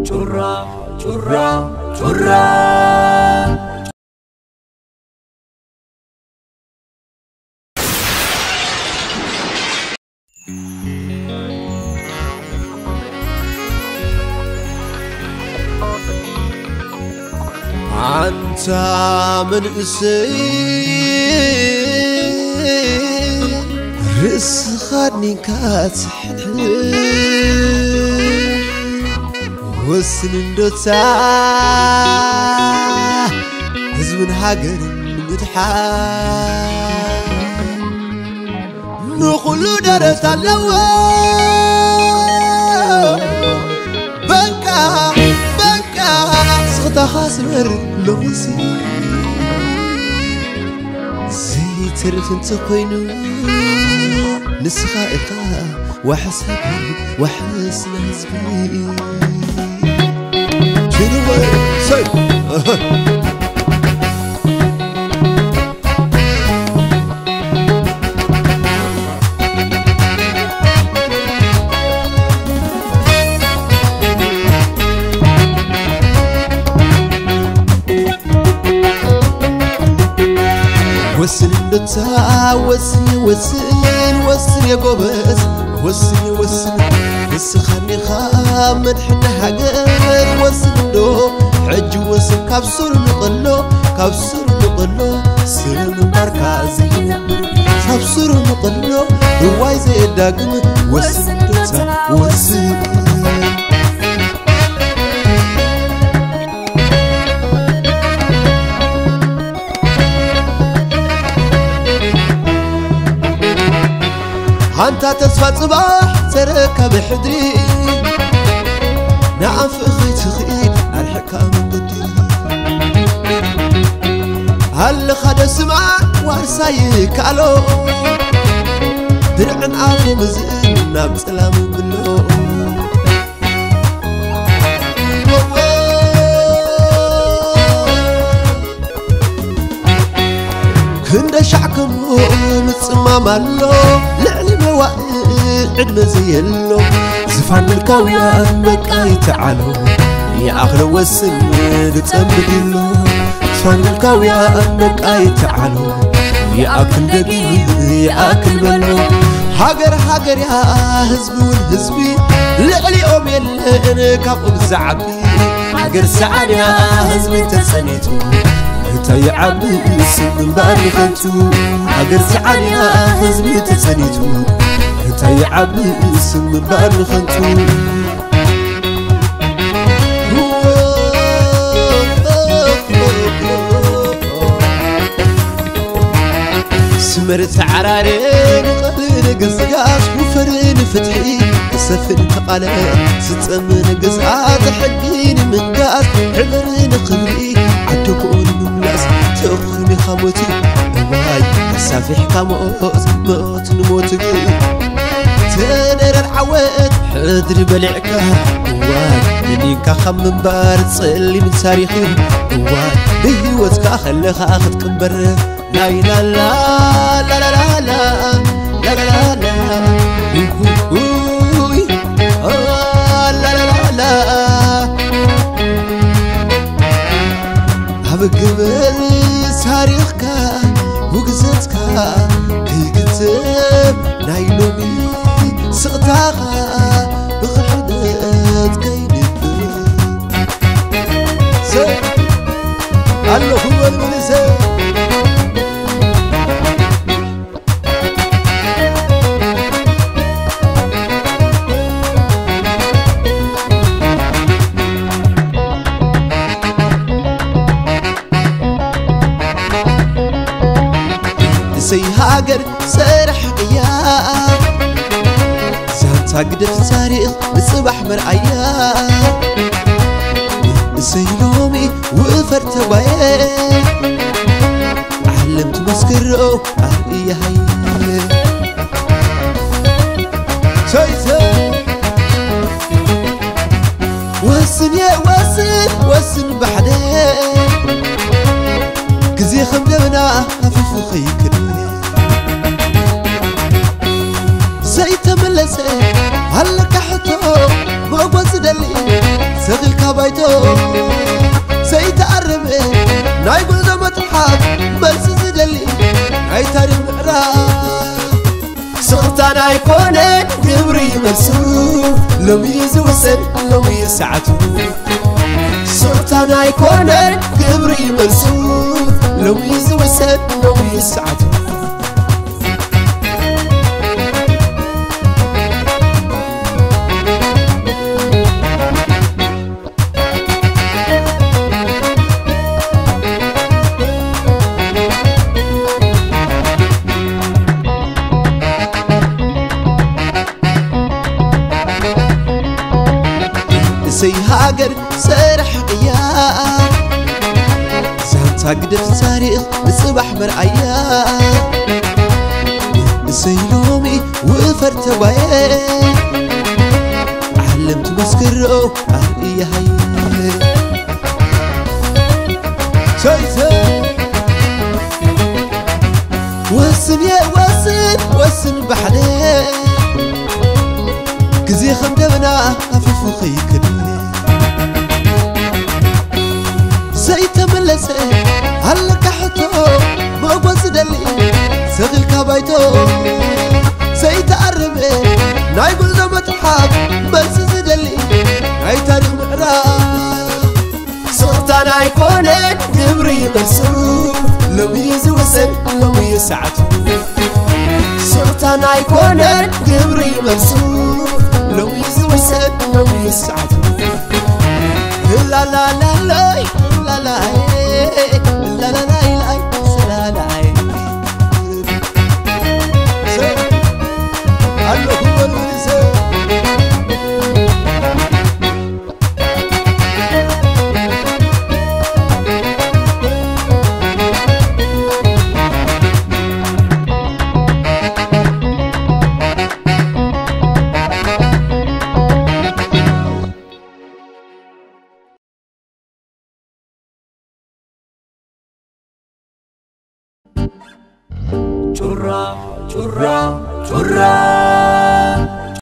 churra, churra, churra. أنت من رأس خدني كاتحل وسنين دوتا هزمن هاجر نتحال نقولو درس اللوا بنكا سخطا خاسمر لوسي زي ترف انت قينو نسخائك وحسبي وحسن حسبي شنو سي وسن النتا وسن يا قبس وسن نسخني خامد حنا حجر وسن دو حج وسن كابسر نقلو سن مركزي كابسر نقلو رواي زي داقم وسن النتا وسن أنت تصفى صباح تركب حدري نعم في خيت خيل الحكام قدي هل خد سمع ورسايك ألو درع عافو مزين ناب سلام بلو كند شعكم متصمم مالو لعلي موائد عد مزيلو زفان الكاويان بقى يتعالو يا أخل وسن تتمدلو زفان الكاويان بقى يتعالو يا أكل دقيق يا أكل بلو هاجر يا حزبي والحزبي لعلي أم يلين كابو زعبي هاجر سعد يا حزبي تسنيتو تاي عبد سن باري خنتو هاجر سعد يا حزبي تسنيتو تاي عبد سن باري خنتو سمرت عرارين قليل قزقاس وفرين فتحي سفن تقالي ستمن قزقات حقين من قاس عمرين خبري عدكون من ناس تأخرني خموتي واي سافح كموت موت نموت تنر العواد حدري بلعكا واي منينكا خمم بارد صلي من تاريخي واي بهيوتكا خليخا أخذ كبر لا لا لا لا لا لا لا لا لا لا لا هبقبل تاريخك وقزتك كي كتب نايلومي سقطاها بخحدات كي نبل سي الله هو المنسي سي هاجر سرح قيام زانتا قدف تاريخ بصبح مرعيا سي لومي وفرت بايه علمت مسكرو أهلي هاي سي وسن يا وسن بحدين كزي خمدمنا خفيف وخيكر زي تملسي هلا كحتو ما بصدلي سغل كبايتو سيتعرب نايقول زمت حاب بس زدلي أي تاريخ مقرا سلطان أيقونة قبري مرسوم لو يزوسن لو يسعتو سلطان أيقونة قبري مرسوم لو يزوسن لو يسعتو سي هاجر سرح يا زانتا قدف تاريخ بصباح مرعيا سي لومي وفرت باي علمت مسكرو أرقيا هاي وسن يا وسن بحلي كزي خمدمنا أففو خيكني زي تملسي هلا كحتو بوز دلي سغل كبايتو زي تعربي نايقول زمت حاب بس زدلي أي تاريخ مقرا سلطان أيقونة قبري مرسوم لو يزوسن لو يسعتو سلطان أيقونة قبري مرسوم لو يزوسن لو يسعتو لا لا لا لا لا لا لا لا لا لا Churra, churra, churra.